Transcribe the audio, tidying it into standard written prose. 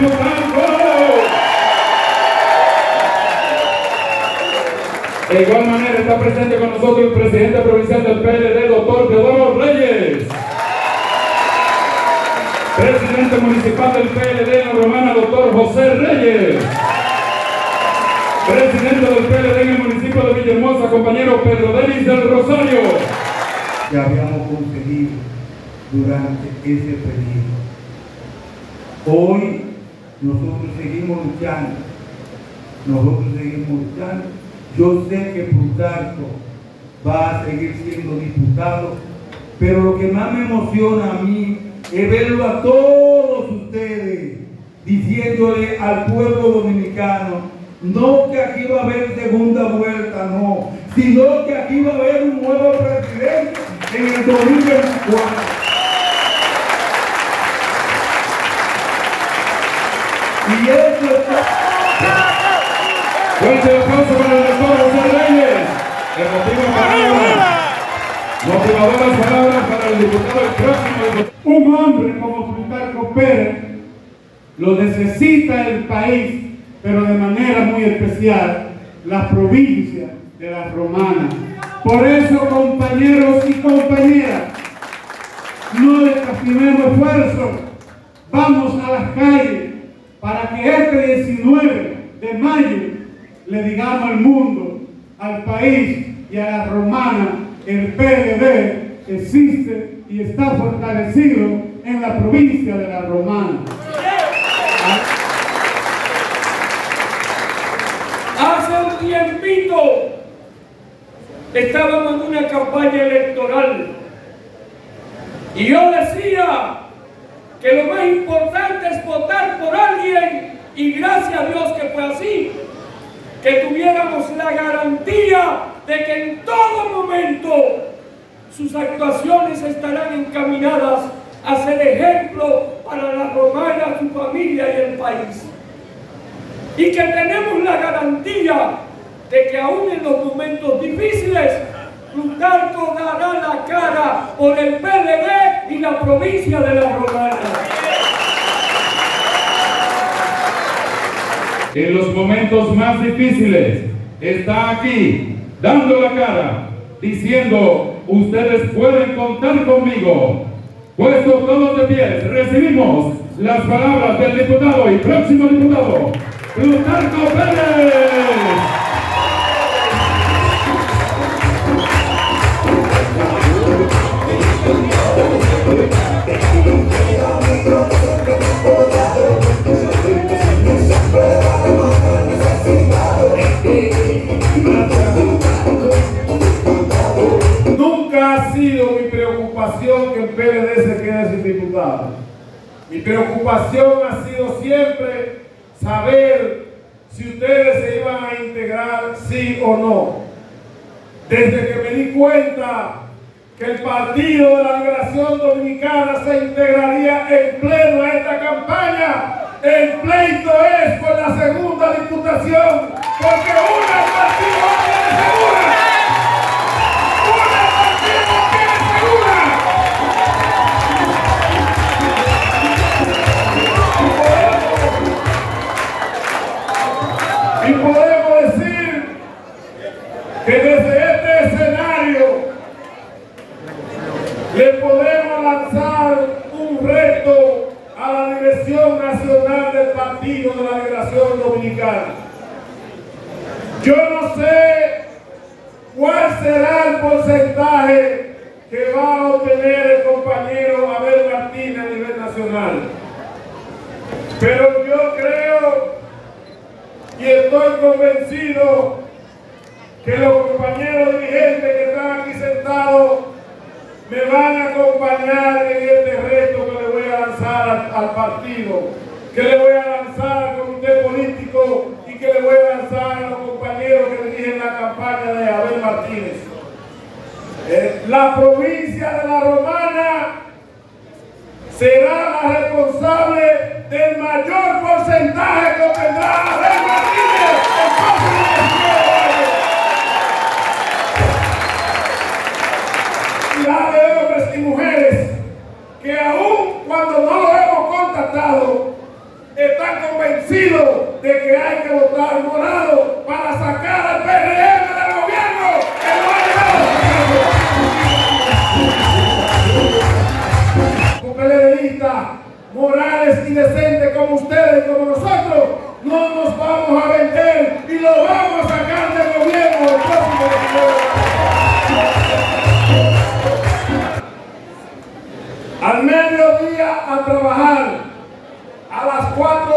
Plutarco. De igual manera está presente con nosotros el presidente provincial del PLD, doctor Teodoro Reyes. Presidente municipal del PLD en la Romana, doctor José Reyes. Presidente del PLD en el municipio de Villahermosa, compañero Pedro Denis del Rosario. Que habíamos conseguido durante ese periodo. Hoy nosotros seguimos luchando. Yo sé que Plutarco va a seguir siendo diputado, pero lo que más me emociona a mí es verlo a todos ustedes diciéndole al pueblo dominicano, no que aquí va a haber segunda vuelta, no, sino que aquí va a haber un nuevo presidente en el 2024. Y eso está... Fuerte aplauso para el doctor José Reyes. Motivadoras palabras para el diputado del próximo. Un hombre como Plutarco Pérez lo necesita el país, pero de manera muy especial la provincia de la Romana. Por eso, compañeros y compañeras, no escatimemos esfuerzo, vamos a las calles para que este 19 de mayo le digamos al mundo, al país y a la Romana, el PLD existe y está fortalecido en la provincia de la Romana. Hace un tiempito estábamos en una campaña electoral y yo decía que lo más importante es votar por alguien, y gracias a Dios que fue así, que tuviéramos la garantía de que en todo momento sus actuaciones estarán encaminadas a ser ejemplo para la Romana, su familia y el país. Y que tenemos la garantía de que aún en los momentos difíciles, Plutarco dará la cara por el PLD y la provincia de la Romana. En los momentos más difíciles está aquí, dando la cara, diciendo, ustedes pueden contar conmigo. Puestos todos de pie, recibimos las palabras del diputado y próximo diputado, Plutarco Pérez. Nunca ha sido mi preocupación que el PLD se quede sin diputado. Mi preocupación ha sido siempre saber si ustedes se iban a integrar, sí o no. Desde que me di cuenta que el Partido de la Liberación Dominicana se integraría en pleno a esta campaña, el pleito es por la segunda diputación, porque una el partido no tiene segura. ¡Una el partido no tiene segura! Y podemos decir que desde este escenario le podemos lanzar un reto a la Dirección Nacional del Partido de la Liberación Dominicana. Yo no sé cuál será el porcentaje que va a obtener el compañero Abel Martínez a nivel nacional, pero yo creo y estoy convencido que los compañeros dirigentes que están aquí sentados me van a acompañar en este reto que le voy a lanzar al partido, que le voy a lanzar al comité político y que le voy a lanzar a los compañeros que dirigen la campaña de Abel Martínez. La provincia de la Romana será la responsable del mayor porcentaje que obtendrá Abel Martínez el próximo 19 de mayo. De hombres y mujeres que aún cuando no lo hemos contactado están convencido de que hay que votar morado para sacar al PRM del gobierno que no ha llegado. PLDistas morales y decentes como ustedes y como nosotros, no nos vamos a vender y lo vamos a sacar del gobierno el próximo 19 de Al mediodía a trabajar, a las 4